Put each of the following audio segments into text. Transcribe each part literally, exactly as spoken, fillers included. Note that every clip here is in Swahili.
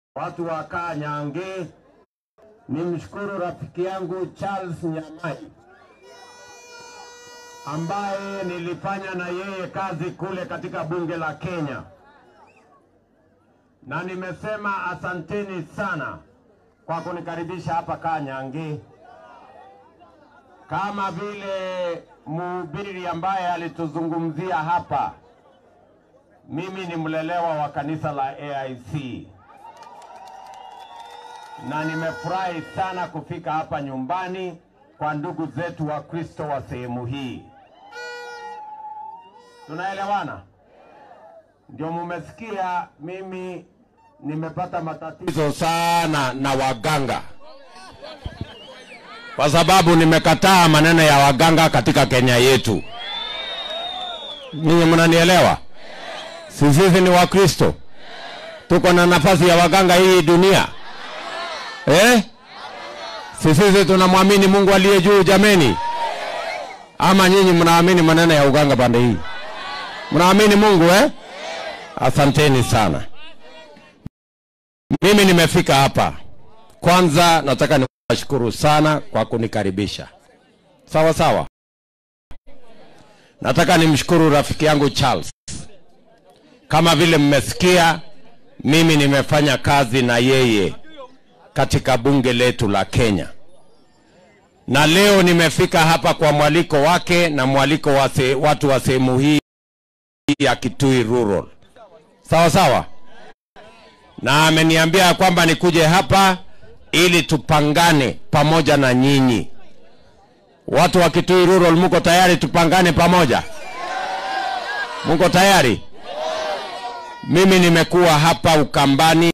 watu wa Kanyange, nimshukuru rafiki yangu Charles Nyamai ambaye nilifanya na yeye kazi kule katika bunge la Kenya. Na nimesema asanteni sana kwa kunikaribisha hapa Kanyange. Kama vile mhubiri ambaye alituzungumzia hapa, mimi ni mlelewa wa kanisa la A I C. Na nimefurahi sana kufika hapa nyumbani kwa ndugu zetu wa Kristo wa sehemu hii. Tunaelewana? Ndio mumesikia mimi nimepata matatizo sana na waganga, kwa sababu nimekataa maneno ya waganga katika Kenya yetu. Ninyi mnanielewa? Sisi ni wa Kristo. Tuko na nafasi ya waganga hii dunia. Eh? Sisi tunamwamini Mungu aliye juu jameni. Ama nyinyi mnaamini maneno ya uganga pande hii? Mnaamini Mungu eh? Asanteni sana. Mimi nimefika hapa. Kwanza nataka niwashukuru sana kwa kunikaribisha. Sawa sawa. Nataka nimshukuru rafiki yangu Charles. Kama vile mmesikia, mimi nimefanya kazi na yeye katika bunge letu la Kenya. Na leo nimefika hapa kwa mwaliko wake na mwaliko wa se, watu wa sehemu hii ya Kitui Rural. Sawa sawa. Na ameniambia kwamba nikuje hapa ili tupangane pamoja na nyinyi. Watu wa Kitui Rural, mko tayari tupangane pamoja? Mko tayari? Mimi nimekuwa hapa Ukambani,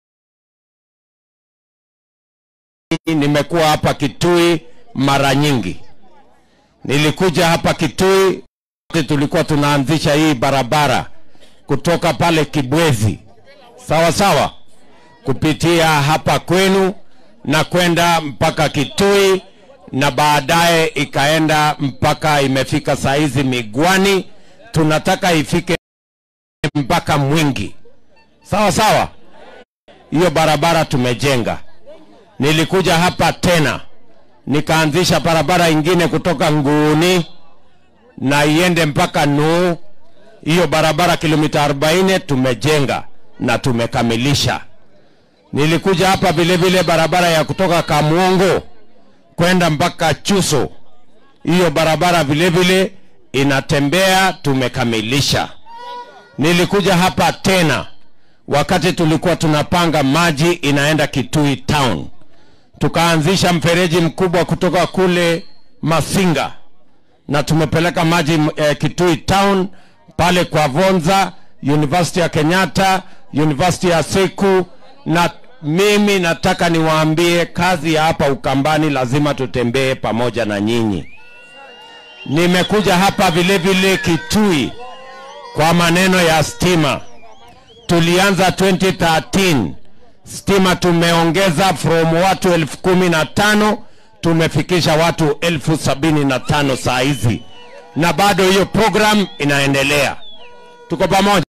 nimekuwa hapa Kitui mara nyingi. Nilikuja hapa Kitui tulikuwa tunaanzisha hii barabara kutoka pale Kibwezi, sawa sawa, kupitia hapa kwenu na kwenda mpaka Kitui, na baadaye ikaenda mpaka imefika saizi Migwani. Tunataka ifike mpaka Mwingi, sawa sawa. Hiyo barabara tumejenga. Nilikuja hapa tena nikaanzisha barabara ingine kutoka Nguni na iende mpaka Nuu. Hiyo barabara kilomita arobaini tumejenga na tumekamilisha. Nilikuja hapa vile vile barabara ya kutoka Kamuongo kwenda mpaka Chuso. Hiyo barabara vile vile inatembea, tumekamilisha. Nilikuja hapa tena wakati tulikuwa tunapanga maji inaenda Kitui Town. Tukaanzisha mfereji mkubwa kutoka kule Masinga na tumepeleka maji eh, Kitui Town pale kwa Vonza, University ya Kenyatta, University ya Seku. Na mimi nataka niwaambie kazi ya hapa Ukambani lazima tutembee pamoja na nyinyi. Nimekuja hapa vile vile Kitui kwa maneno ya stima. Tulianza twenty thirteen. Stima tumeongeza from watu elfu kumi na tano tumefikisha watu elfu sabini na tano saa hizi. Na bado hiyo program inaendelea. Tuko pamoja.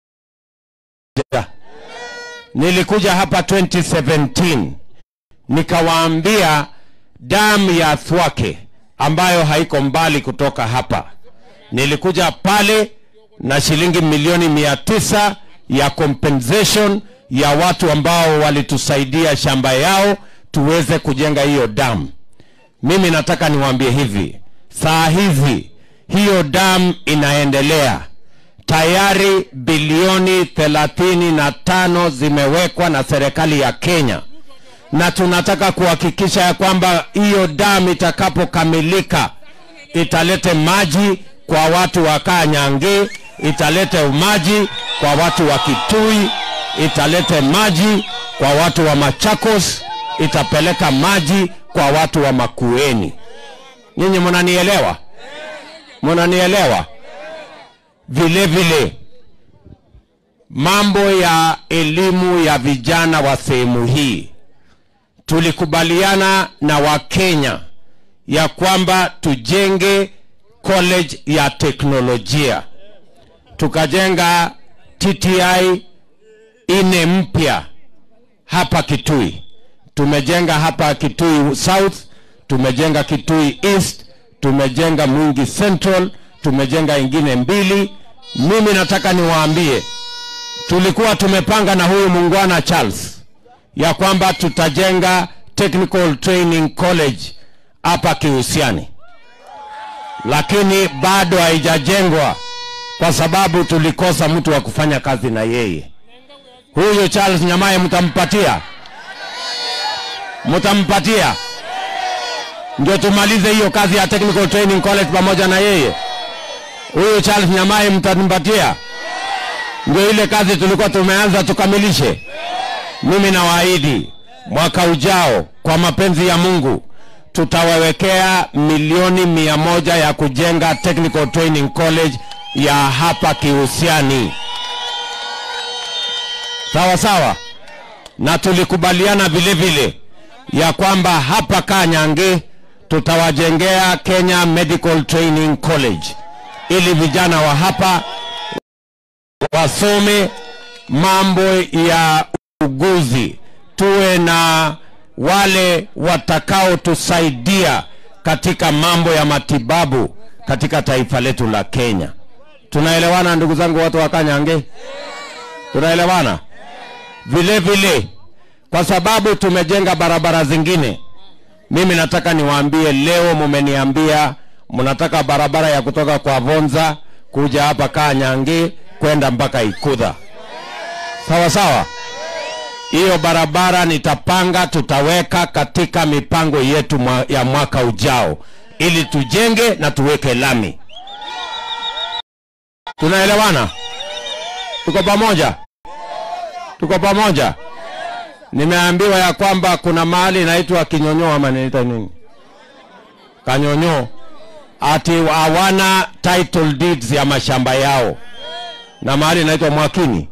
Nilikuja hapa twenty seventeen. Nikawaambia damu ya Thwake ambayo haiko mbali kutoka hapa. Nilikuja pale na shilingi milioni mia tisa ya compensation ya watu ambao walitusaidia shamba yao tuweze kujenga hiyo damu. Mimi nataka niwaambie hivi, saa hizi hiyo damu inaendelea. Tayari bilioni thelathini na tano zimewekwa na serikali ya Kenya. Na tunataka kuhakikisha ya kwamba hiyo damu itakapokamilika italete maji kwa watu wa Kanyange, italete maji kwa watu wa Kitui, italete maji kwa watu wa Machakos, itapeleka maji kwa watu wa Makueni. Nyinyi mnanielewa? Mnanielewa? Vile vile mambo ya elimu ya vijana wa sehemu hii, tulikubaliana na Wakenya ya kwamba tujenge college ya teknolojia. Tukajenga T T I ine mpya hapa Kitui. Tumejenga hapa Kitui South, tumejenga Kitui East, tumejenga Mwingi Central, tumejenga ingine mbili. Mimi nataka niwaambie, tulikuwa tumepanga na huyu Mungwana Charles ya kwamba tutajenga Technical Training College hapa Kihusiani, lakini bado haijajengwa kwa sababu tulikosa mtu wa kufanya kazi na yeye. Huyu Charles Nyamae mtampatia? Mtampatia? Ndio tumalize hiyo kazi ya Technical Training College pamoja na yeye. Huyu Charles Nyamae mtampatia? Ndio ile kazi tulikuwa tumeanza tukamilishe. Mimi nawaahidi mwaka ujao kwa mapenzi ya Mungu tutawawekea milioni mia moja ya kujenga Technical Training College ya hapa Kihusiani. Sawa sawa? Na tulikubaliana vile vile ya kwamba hapa Kanyange tutawajengea Kenya Medical Training College ili vijana wa hapa wasome mambo ya uguzi, tuwe na wale watakao tusaidia katika mambo ya matibabu katika taifa letu la Kenya. Tunaelewana ndugu zangu watu wa Kanyange? Tunaelewana? Vile vile kwa sababu tumejenga barabara zingine, mimi nataka niwaambie leo, mumeniambia mnataka barabara ya kutoka kwa Vonza kuja hapa Kanyange kwenda mpaka Ikudha. Sawa sawa? Hiyo barabara nitapanga, tutaweka katika mipango yetu mwa, ya mwaka ujao ili tujenge na tuweke lami. Tunaelewana? Tuko pamoja? Tuko pamoja? Nimeambiwa ya kwamba kuna mahali inaitwa Kinyonyo ama inaitwa nini? Kanyonyo. Ati hawana title deeds ya mashamba yao. Na mahali inaitwa Mwakini.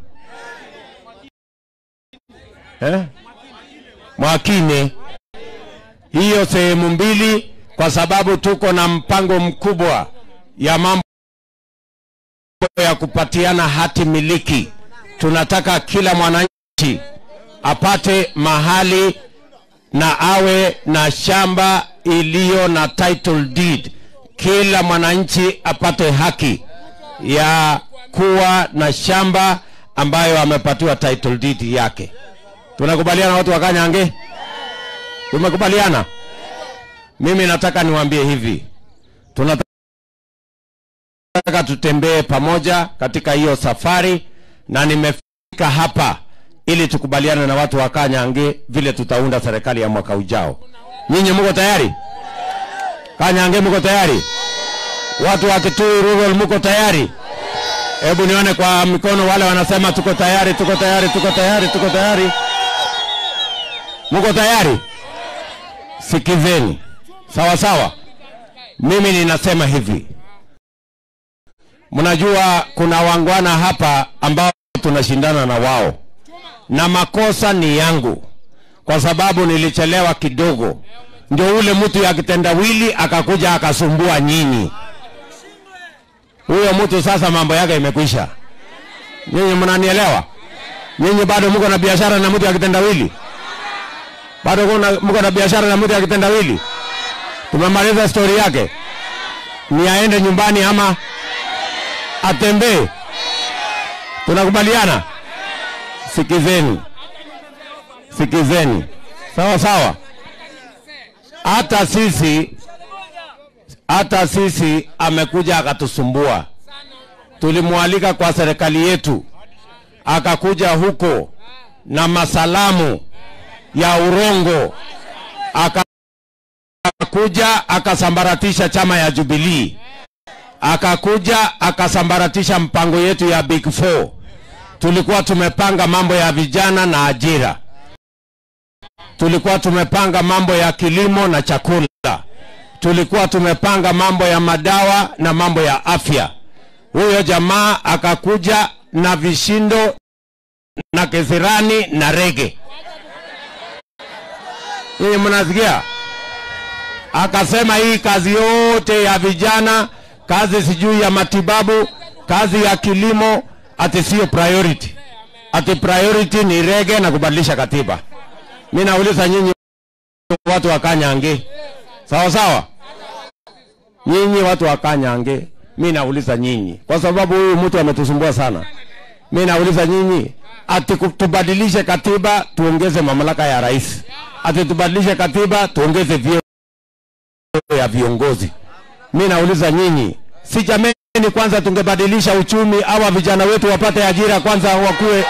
Eh? Mwakine. Hiyo sehemu mbili kwa sababu tuko na mpango mkubwa ya mambo ya kupatiana hati miliki. Tunataka kila mwananchi apate mahali na awe na shamba iliyo na title deed. Kila mwananchi apate haki ya kuwa na shamba ambayo amepatiwa title deed yake. Tunakubaliana watu wa Kanyange? Tumekubaliana? Mimi nataka niwaambie hivi. Tunataka tutembee pamoja katika hiyo safari, na nimefika hapa ili tukubaliane na watu wa Kanyange vile tutaunda serikali ya mwaka ujao. Nyinyi mko tayari? Kanyange mko tayari? Watu wa Kitui Rural mko tayari? Hebu nione kwa mikono wale wanasema tuko tayari, tuko tayari, tuko tayari, tuko tayari. Mko tayari? Sikizeni. Sawa sawa? Mimi ninasema hivi. Mnajua kuna wangwana hapa ambao tunashindana na wao. Na makosa ni yangu kwa sababu nilichelewa kidogo. Ndio ule mtu ya kitendawili akakuja akasumbua nyinyi. Huyo mtu sasa mambo yake imekwisha. Nyinyi mnanielewa? Nyinyi bado mko na biashara na mtu ya kitendawili? Bado mko na biashara na mtu ya kitendawili? Tumemaliza story yake. Ni aende nyumbani ama atembee? Tunakubaliana? Sikizeni. Sikizeni. Sawa sawa? Hata sisi hata sisi amekuja akatusumbua. Tulimwalika kwa serikali yetu. Akakuja huko na masalamu ya urongo. Akakuja akasambaratisha chama ya Jubilee. Akakuja akasambaratisha mpango yetu ya Big Four. Tulikuwa tumepanga mambo ya vijana na ajira. Tulikuwa tumepanga mambo ya kilimo na chakula. Tulikuwa tumepanga mambo ya madawa na mambo ya afya. Huyo jamaa akakuja na vishindo na kesirani na rege. Hii mnasikia? Akasema hii kazi yote ya vijana, kazi sijui ya matibabu, kazi ya kilimo ati sio priority. ati priority ni rege na kubadilisha katiba. Mimi nauliza nyinyi watu wa Kanyange. Sawa sawa? Nyinyi watu wa Kanyange, mimi nauliza nyinyi kwa sababu huyu mtu ametusumbua sana. Mimi nauliza nyinyi, ati tubadilishe katiba tuongeze mamlaka ya rais. Ati tubadilishe katiba tuongeze vyeo ya viongozi. Mimi nauliza nyinyi, si jameni kwanza tungebadilisha uchumi hawa vijana wetu wapate ajira kwanza wakuwe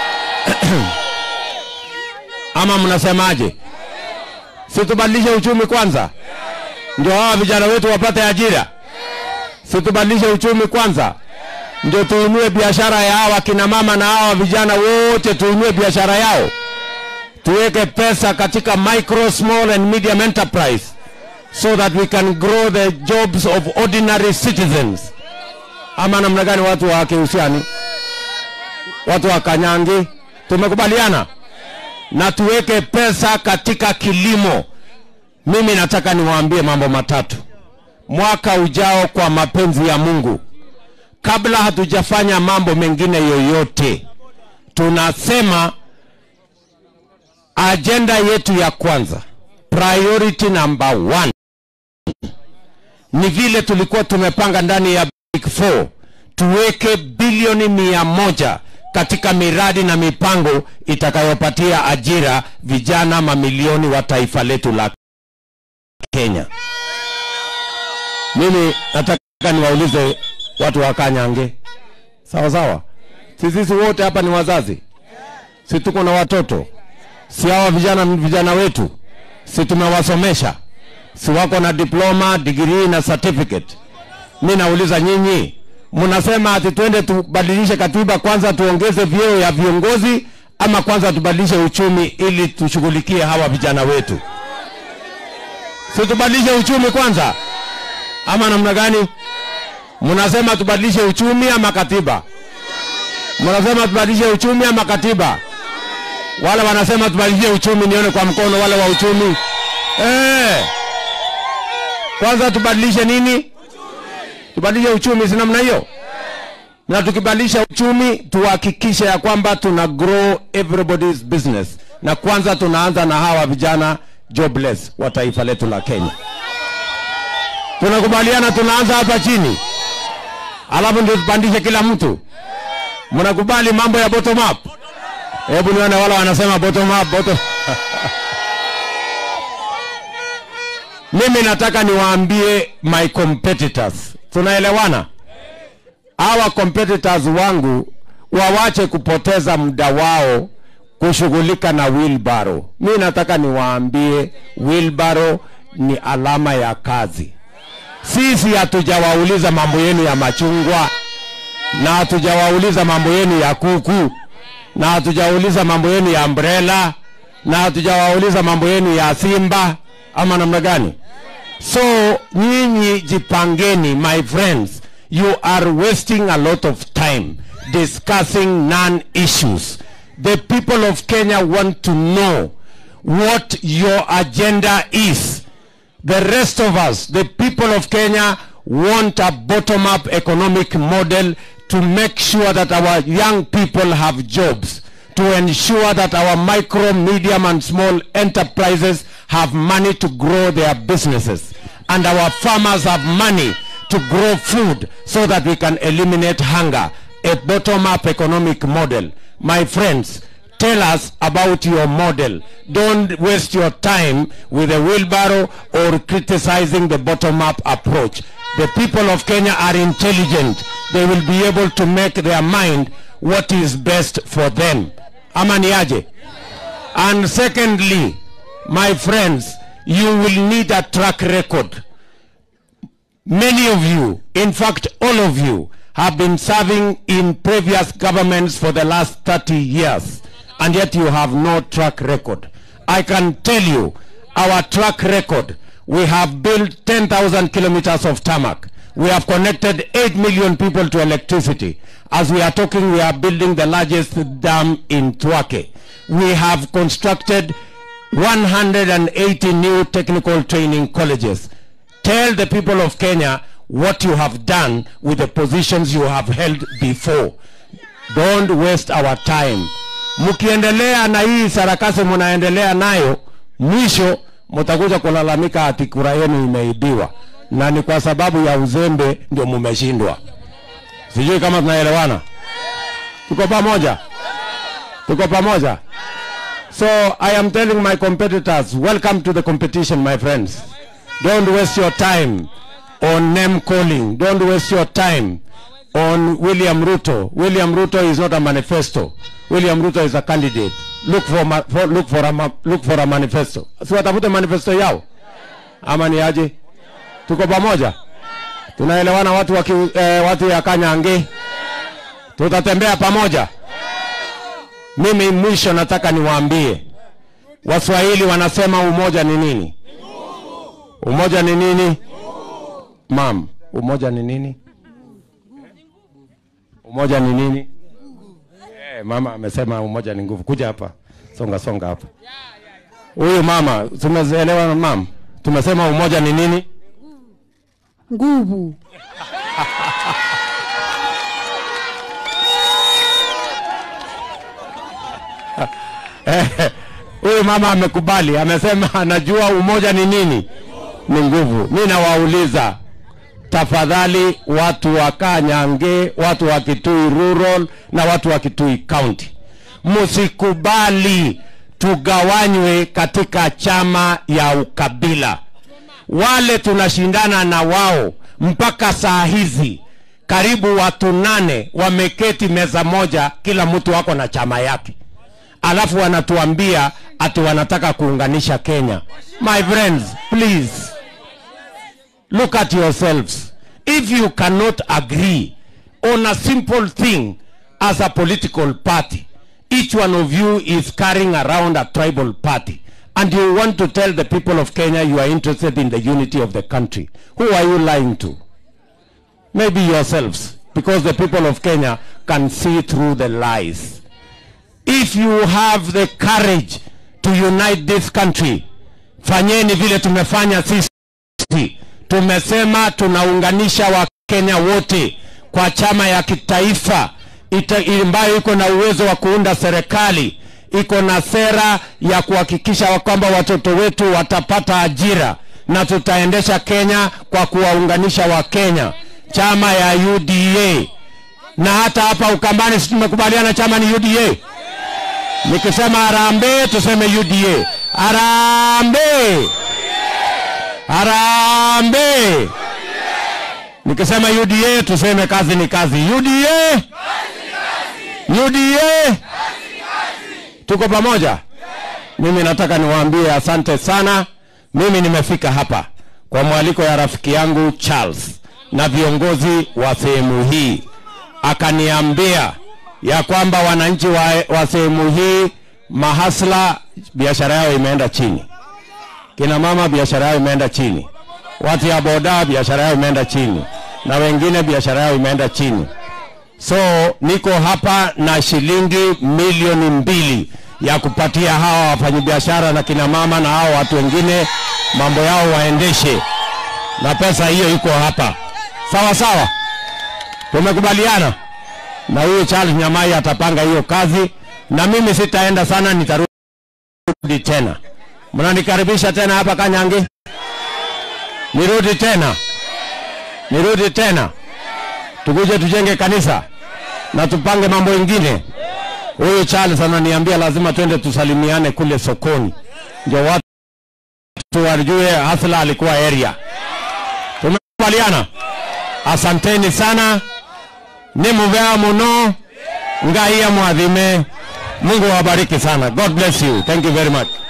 ama mnasemaje? Si tubadilishe uchumi kwanza ndio hawa vijana wetu wapate ajira? Si tubadilishe uchumi kwanza ndio tuinue biashara ya hawa kina mama na hawa vijana wote, tuinue biashara yao, tuweke pesa katika micro, small and medium enterprise so that we can grow the jobs of ordinary citizens. Ama namna gani watu wa Kihusiani, watu wa Kanyange? Tumekubaliana na tuweke pesa katika kilimo. Mimi nataka niwaambie mambo matatu. Mwaka ujao kwa mapenzi ya Mungu, kabla hatujafanya mambo mengine yoyote, tunasema agenda yetu ya kwanza, priority number one, ni vile tulikuwa tumepanga ndani ya Big Four, tuweke bilioni mia moja katika miradi na mipango itakayopatia ajira vijana mamilioni wa taifa letu la Kenya. Mimi nataka niwaulize watu wa Kanyange. Sawa sawa? Sisi wote hapa ni wazazi. Si tuko na watoto. Si hawa vijana vijana wetu, si tumewasomesha. Si wako na diploma, degree na certificate. Mimi nauliza nyinyi, mnasema ati twende tubadilishe katiba kwanza tuongeze vyeo ya viongozi, ama kwanza tubadilishe uchumi ili tushughulikie hawa vijana wetu? Si tubadilishe uchumi kwanza ama namna gani? Mnasema tubadilishe uchumi ama katiba? Mnasema tubadilishe uchumi ama katiba? Wale wanasema tubadilishe uchumi, nione kwa mkono wale wa uchumi. Eh. Kwanza tubadilishe nini? Uchumi. Tubadilishe uchumi, si namna hiyo? Na tukibadilisha uchumi tuhakikishe ya kwamba tuna grow everybody's business. Na kwanza tunaanza na hawa vijana jobless wa taifa letu la Kenya. Tunakubaliana tunaanza hapa chini, alafu ndio tupandishe kila mtu. Mnakubali mambo ya bottom up? Hebu nione wale wanasema bottom up, bottom. Mimi nataka niwaambie my competitors, tunaelewana? Hawa competitors wangu wawache kupoteza muda wao kushughulika na wheelbarrow. Mimi nataka niwaambie wheelbarrow ni alama ya kazi. Sisi hatujawauliza mambo yenu ya machungwa, na hatujawauliza mambo yenu ya kuku, na hatujawauliza mambo yenu ya umbrella, na hatujawauliza mambo yenu ya simba ama namna gani? So nyinyi jipangeni my friends. You are wasting a lot of time discussing non-issues. The people of Kenya want to know what your agenda is. The rest of us, the people of Kenya, want a bottom-up economic model to make sure that our young people have jobs, to ensure that our micro, medium and small enterprises have money to grow their businesses, and our farmers have money to grow food so that we can eliminate hunger. A bottom-up economic model. My friends, tell us about your model. Don't waste your time with a wheelbarrow or criticizing the bottom-up approach. The people of Kenya are intelligent. They will be able to make their mind what is best for them. Amaniaje. And secondly, my friends, you will need a track record. Many of you, in fact all of you, have been serving in previous governments for the last thirty years, and yet you have no track record. I can tell you our track record. We have built ten thousand kilometers of tarmac. We have connected eight million people to electricity. As we are talking, we are building the largest dam in Twake. We have constructed one hundred eighty new technical training colleges. Tell the people of Kenya what you have done with the positions you have held before. Don't waste our time. Mkiendelea na hii sarakasi mnaendelea nayo, mwisho mtakuja kulalamika ati kura yenu imeibiwa. Na ni kwa sababu ya uzembe ndio mmeshindwa. Sijui kama tunaelewana. Tuko pamoja? Tuko pamoja? So I am telling my competitors, welcome to the competition, my friends. Don't waste your time on name calling. Don't waste your time on William Ruto. William Ruto is not a manifesto. William Ruto is a candidate. Look for, ma for look for a look for a manifesto. Si watafute manifesto yao. Ama ni aje? Tuko pamoja? Tunaelewana watu wa eh, watu ya Kanyange? Tutatembea pamoja? Mimi mwisho nataka niwaambie. Waswahili wanasema umoja ni nini? Umoja ni nini? Mam, umoja ni nini? Umoja ni nini? Eh, mama amesema umoja ni nguvu. Kuja hapa. Songa songa hapa. Huyu mama, tumeelewa mam? Tumesema umoja ni nini? Nguvu. Huyu mama amekubali, amesema anajua umoja ni nini? Ni nguvu. Mimi nawauliza, tafadhali watu wa Kanyange, watu wa Kitui Rural na watu wa Kitui County, msikubali tugawanywe katika chama ya ukabila. Wale tunashindana na wao mpaka saa hizi karibu watu nane wameketi meza moja, kila mtu wako na chama yake. Alafu wanatuambia ati wanataka kuunganisha Kenya. My friends, please look at yourselves. If you cannot agree on a simple thing as a political party, each one of you is carrying around a tribal party, and you want to tell the people of Kenya you are interested in the unity of the country. Who are you lying to? Maybe yourselves, because the people of Kenya can see through the lies. If you have the courage to unite this country, fanyeni vile tumefanya sisi. Tumesema tunaunganisha wa Kenya wote kwa chama ya kitaifa ambayo iko na uwezo wa kuunda serikali, iko na sera ya kuhakikisha kwamba watoto wetu watapata ajira, na tutaendesha Kenya kwa kuwaunganisha wa Kenya. Chama ya U D A. Na hata hapa Ukambani tumekubaliana chama ni U D A. Nikisema Harambee tuseme U D A. Harambee. Harambee. Nikisema U D A tuseme kazi ni kazi. U D A. U D A. Tuko pamoja? Mimi nataka niwaambie asante sana. Mimi nimefika hapa kwa mwaliko ya rafiki yangu Charles na viongozi wa sehemu hii. Akaniambia ya kwamba wananchi wa, wa sehemu hii mahasla biashara yao imeenda chini. Kina mama biashara yao imeenda chini. Watu ya boda biashara yao imeenda chini. Na wengine biashara yao imeenda chini. So niko hapa na shilingi milioni mbili ya kupatia hawa wafanyabiashara na kina mama na hao watu wengine mambo yao waendeshe. Na pesa hiyo iko hapa. Sawa sawa? Tumekubaliana? Na huyo Charles Nyamai atapanga hiyo kazi, na mimi sitaenda sana, nitarudi tena. Mnanikaribisha tena hapa Kanyange? Nirudi tena. Nirudi tena. Tukuje tujenge kanisa na tupange mambo mengine. Huyo Charles ananiambia lazima twende tusalimiane kule sokoni. Ndio watu wajue hasla alikuwa area. Tumekubaliana? Asanteni sana. Ni muvea muno. Ngai ya mwadhime. Mungu wabariki sana. God bless you. Thank you very much.